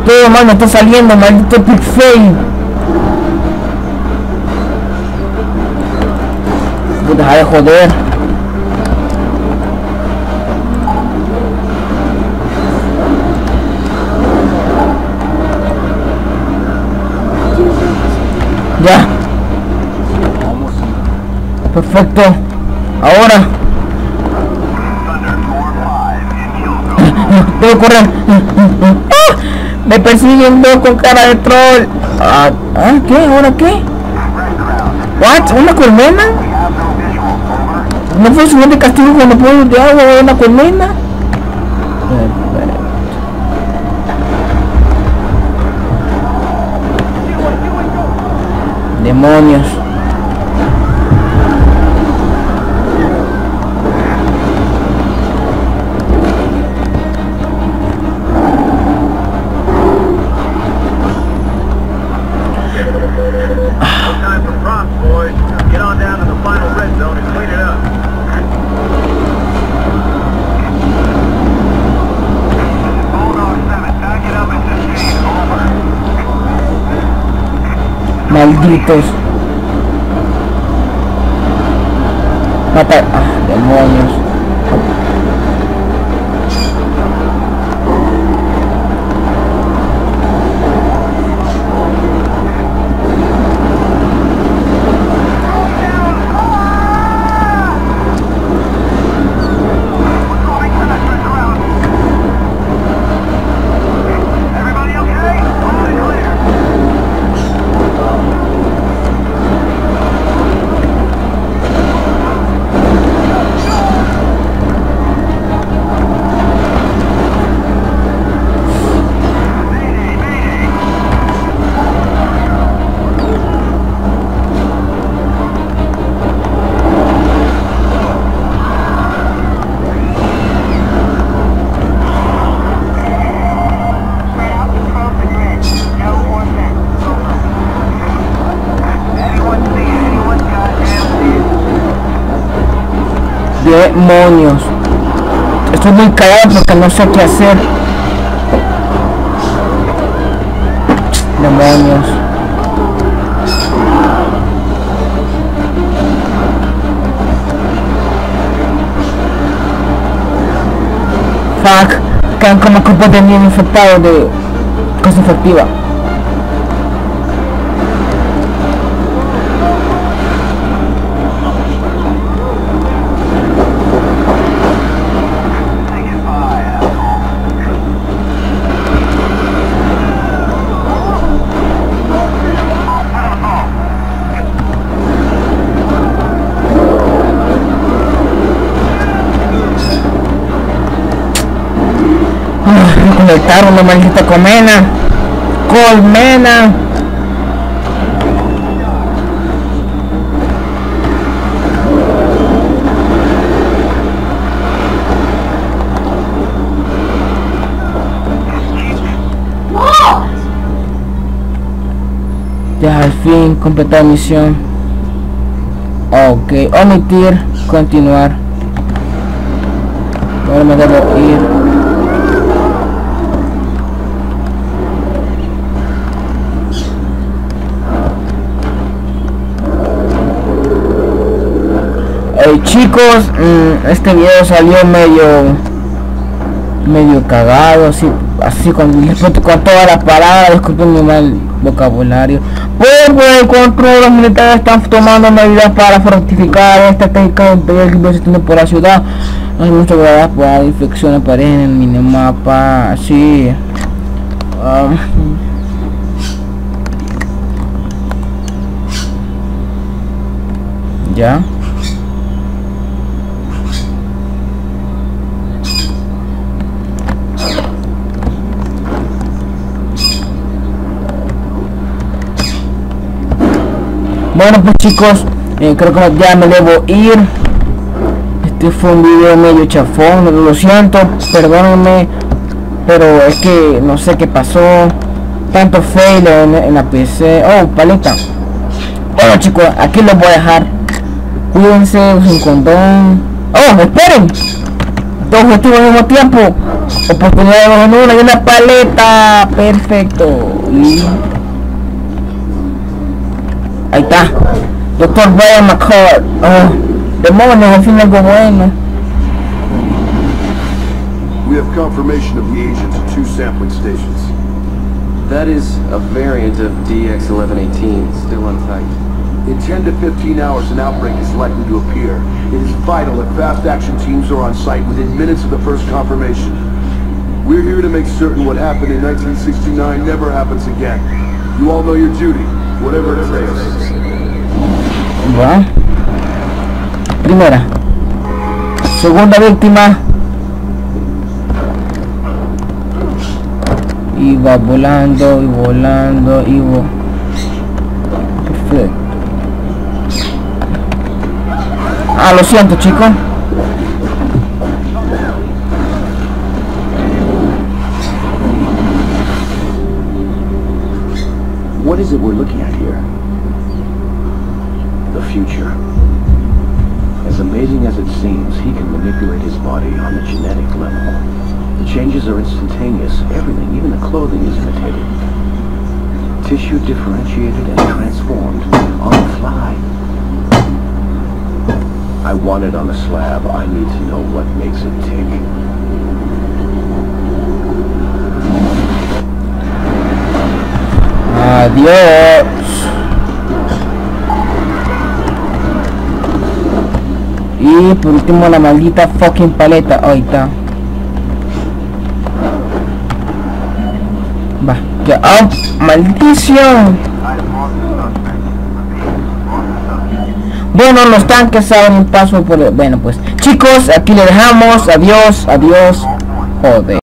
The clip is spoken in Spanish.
Todo mal me está saliendo, maldito epic fail. Deja de joder. Ya. Perfecto. Ahora. Debo correr. Me persiguen dos con cara de troll. ¿Qué? ¿Ahora qué? ¿What? ¿Una colmena? ¿No fue suficiente castigo cuando puedo de agua o una colmena? Demonios. Malditos. Mata. Demonios. Demonios. Estoy muy cagado porque no sé qué hacer. Demonios. Fuck. Quedan como grupos de niños infectados de cosa infectiva. Conectaron una maldita colmena. Ya al fin completar misión. Ok, omitir, continuar. Ahora me debo ir. Chicos, este video salió medio cagado, así con todas las palabras, disculpen mi mal vocabulario. Por el control, los militares están tomando medidas para fortificar esta técnica de por la ciudad. No hay mucho gravedad por infecciones aparecen en el minimapa, así. Ya. Bueno pues chicos, creo que ya me debo ir. Este fue un video medio chafón, lo siento, perdónenme, pero es que no sé qué pasó. Tanto fail en la PC. Oh, paleta. Bueno chicos, aquí los voy a dejar. Cuídense, usen condón. Oh, esperen. Dos objetivos al mismo tiempo. Oportunidad de 2 en 1 y una paleta. Perfecto. Y ahí está. Dr. Brian McCord. Oh, demonios, al fin algo bueno. We have confirmation of the agent at 2 sampling stations. That is a variant of DX1118, still untyped. In 10 to 15 hours, an outbreak is likely to appear. It is vital that fast action teams are on site within minutes of the first confirmation. We're here to make certain what happened in 1969 never happens again. You all know your duty, whatever it takes. Bueno. Primera. Segunda víctima. Y va volando, y volando, y perfecto. Ah, lo siento, chicos. What is it we're looking at here? The future. As amazing as it seems, he can manipulate his body on the genetic level. The changes are instantaneous. Everything, even the clothing, is imitated. Tissue differentiated and transformed on the fly. I want it on a slab. I need to know what makes it tick. Adiós. Y por último la maldita fucking paleta. Ahí está. Va, ya. ¡Oh! ¡Maldición! Bueno, los tanques abren paso por el... Bueno, pues chicos, aquí le dejamos. Adiós, adiós. Joder.